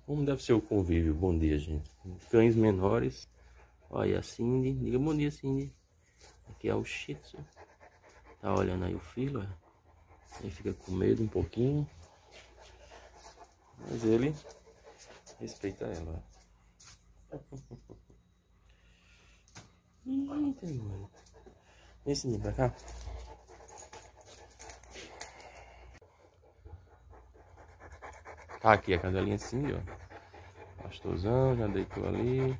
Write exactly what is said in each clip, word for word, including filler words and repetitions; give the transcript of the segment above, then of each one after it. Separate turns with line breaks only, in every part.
Como deve ser o convívio? Bom dia, gente. Cães menores. Olha a Cindy. Diga bom dia, Cindy. Aqui é o Shih Tzu. Tá olhando aí o filho, ó. Ele fica com medo um pouquinho. Mas ele respeita ela. Eita, mano. Vem, Cindy, pra cá. Tá aqui a cadelinha Cindy, ó. Pastorzão, já deitou ali.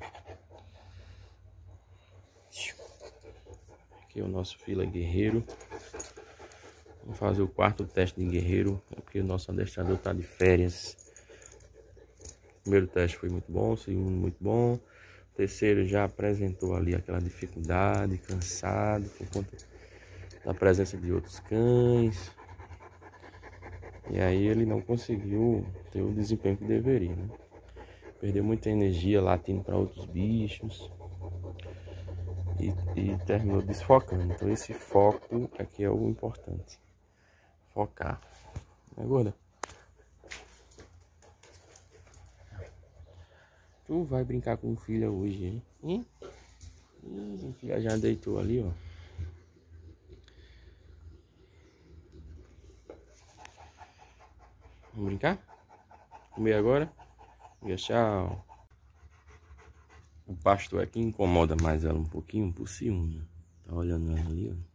Aqui é o nosso fila guerreiro. Vamos fazer o quarto teste de guerreiro. É porque o nosso adestrador tá de férias. O primeiro teste foi muito bom, o segundo muito bom. O terceiro já apresentou ali aquela dificuldade, cansado por conta da presença de outros cães. E aí ele não conseguiu ter o desempenho que deveria, né? Perdeu muita energia latindo para outros bichos. E, e terminou desfocando. Então esse foco aqui é o importante. Focar. Não é, gorda? Tu vai brincar com o filho hoje, hein? Hein? Ih, a filha já deitou ali, ó. Vamos brincar? Comer agora? Diga tchau. O pastor aqui incomoda mais ela um pouquinho por ciúme. Tá olhando ela ali, ó.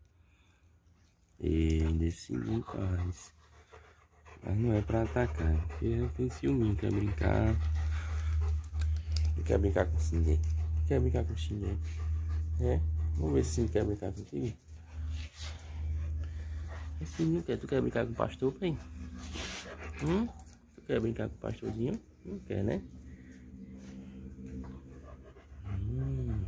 E decidiu paz. Mas não é pra atacar, é porque ela tem ciúme, quer brincar. Não quer brincar com o Cindy. Quer brincar com o Cindy. É? Vamos ver se o Cindy quer brincar contigo. Esse não quer. Tu quer brincar com o pastor, bem? Hum? Tu quer brincar com o pastorzinho? Não quer, né? Hum.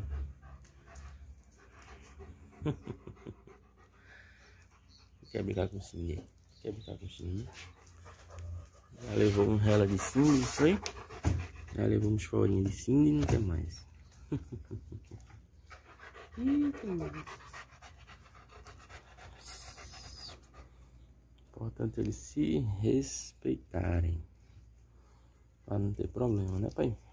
Quer brincar com o Cindy? Quer brincar com o Cindy? Já levou um rela de Cindy, foi? Já levou uns forinhos de Cindy e não quer mais. Importante eles se respeitarem. Pra não ter problema, né, pai?